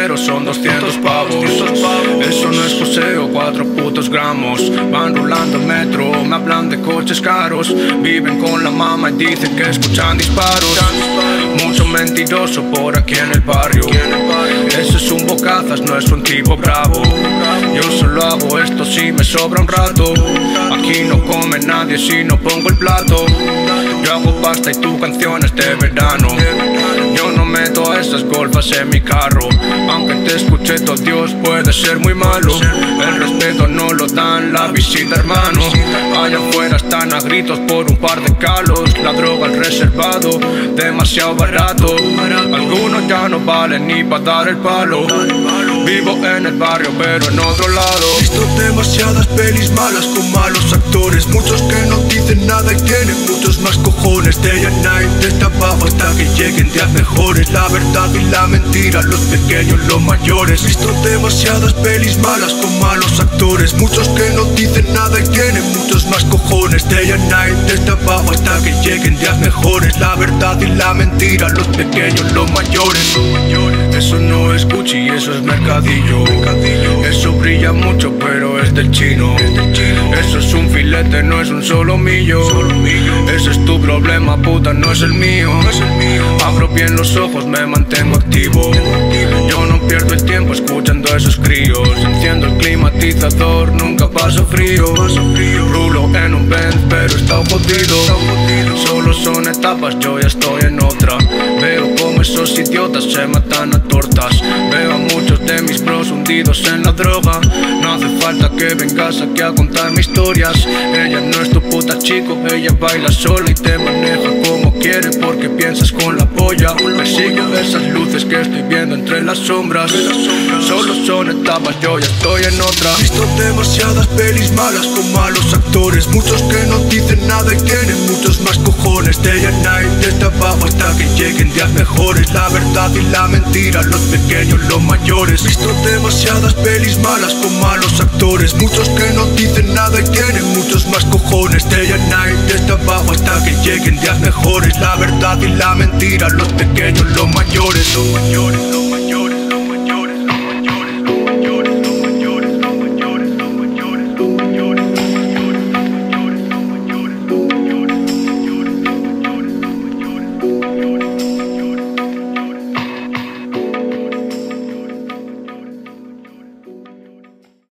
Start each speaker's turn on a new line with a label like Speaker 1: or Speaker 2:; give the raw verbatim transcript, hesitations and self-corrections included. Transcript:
Speaker 1: pero son doscientos pavos. Eso no es poseo, cuatro putos gramos. Van rulando el metro, me hablan de coches caros. Viven con la mamá y dicen que escuchan disparos. Mucho mentiroso por aquí en el barrio. Ese es un bocazas, no es un tipo bravo. Yo solo hago esto si me sobra un rato. Aquí no come nadie si no pongo el plato. Yo hago pasta y tu canciones de verano. Yo no meto a esas golfas en mi carro. Aunque te escuche todo Dios, puede ser muy malo. El respeto no lo dan la visita, hermano. Allá afuera están a gritos por un par de calos. La droga al reservado, demasiado barato. Algunos ya no valen ni para dar el palo. Vivo en el barrio pero en otro lado.
Speaker 2: He visto demasiadas pelis malas con malos actores. Muchos que no dicen nada y tienen muchos más cojones. Day and night, desde abajo hasta que lleguen días mejores. La verdad y la mentira, los pequeños, los mayores. He visto demasiadas pelis malas con malos actores. Muchos que no dicen nada y tienen muchos más cojones. Day and night, desde abajo hasta que lleguen días mejores. La verdad y la mentira, los pequeños, los mayores.
Speaker 1: Eso no es Gucci, eso es mercadillo. Eso brilla mucho pero es del chino. Eso es un filete, no es un solo millo. Ese es tu problema, puta, no es el mío. Abro bien los ojos, me mantengo activo. Yo no pierdo el tiempo escuchando a esos críos. Enciendo el climatizador, nunca paso frío. Rulo en un Benz pero he estado jodido. Solo son etapas, yo ya estoy en otra. Veo como esos idiotas se matan a tortas. Veo a muchos de mis bros hundidos en la droga. No hace falta que vengas aquí a contar mis historias. Ella no es tu puta chico, ella baila sola y te maneja como quiere porque piensas con la polla. Persigo esas luces que estoy viendo entre las sombras. Solo son etapas, yo ya estoy en otra.
Speaker 2: He visto demasiadas pelis malas con malos actores. Muchos que no dicen nada y tienen muchos más cojones. Day and night, desde abajo hasta que lleguen días mejores. La verdad y la mentira, los pequeños, los mayores. He visto demasiadas pelis malas con malos actores. Muchos que no dicen nada y tienen muchos más cojones. Day and night, desde abajo hasta que lleguen días mejores. La verdad y la mentira, los pequeños, los mayores, los mayores, los